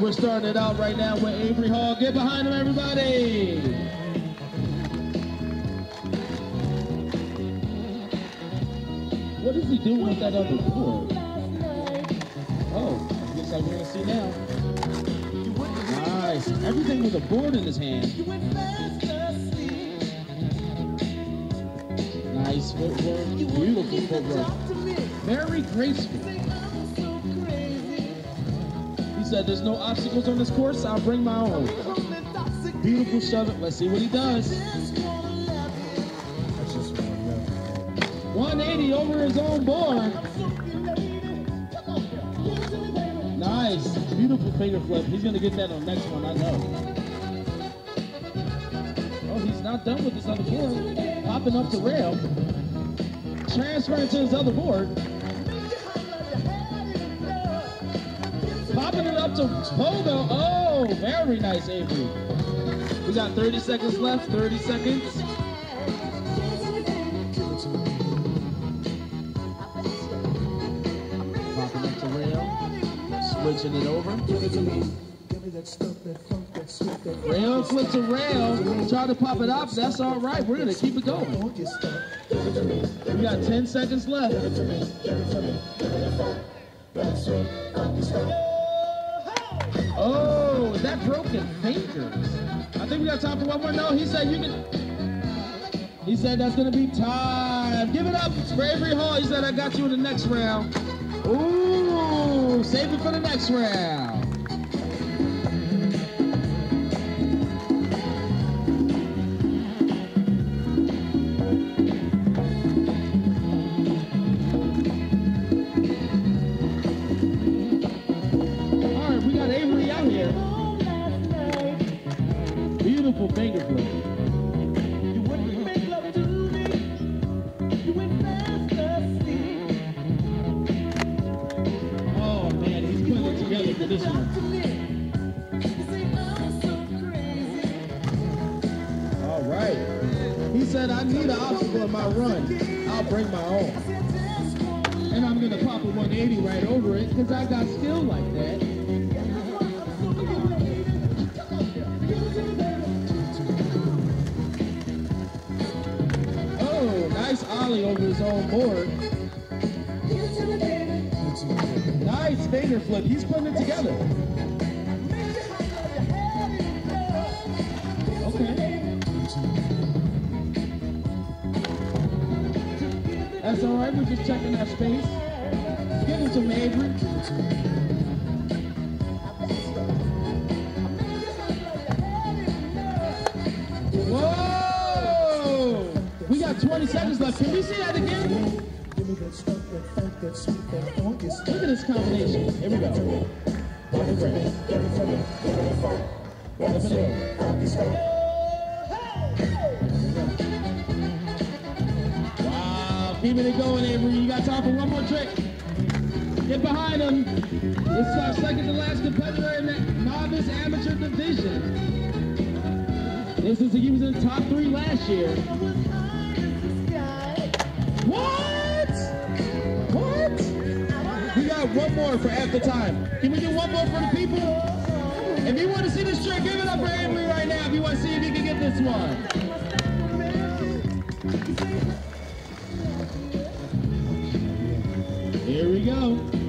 we're starting it out right now with Avery Hall. Get behind him, everybody. What is he doing with that other board? Oh, I guess I'm gonna see now. Nice. Everything with a board in his hand. Nice footwork. Beautiful footwork. Very graceful. He said, there's no obstacles on this course, I'll bring my own. Beautiful shove it. Let's see what he does. 180 over his own board. Nice. Beautiful finger flip. He's going to get that on the next one, I know. Oh, he's not done with this other board. Popping up the rail. Transferring to his other board. Popping it up to Pogo. Oh, very nice, Avery. We got 30 seconds left. 30 seconds. Popping up the rail. Switching it over. Rail flip to rail. Try to pop it up. That's all right. We're going to keep it going. We got 10 seconds left. Oh, is that broken fingers? I think we got time for one more. No, he said you can. He said that's going to be time. Give it up for Avery Hall. He said I got you in the next round. Ooh, save it for the next round. Beautiful finger flip. You wouldn't make love to me. You went fast asleep. Oh man, he's putting it together for this one. All right. He said, I need an obstacle in my run. I'll bring my own. And I'm gonna pop a 180 right over it because I got skill like that. Nice ollie over his own board. Nice finger flip. He's putting it together. Okay. That's all right. We're just checking that space. Give him some Avery. Whoa! We got 20 seconds left. Can we see that again? Look at this combination. Here we go. Wow, keeping it going, Avery. You got time for one more trick. Get behind him. This is our second to last competitor in the novice amateur division. This is he was in the top 3 last year. What? We got one more for after time. Can we do one more for the people? If you want to see this trick, give it up for Avery right now. If you want to see if he can get this one. Here we go.